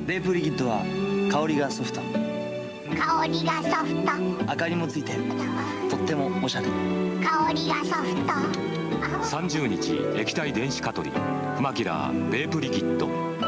ベープリキッドは香りがソフト、 香りがソフト、 明かりもついてとってもおしゃれ。 香りがソフト。 30日液体電子蚊取りフマキラーベープリキッド。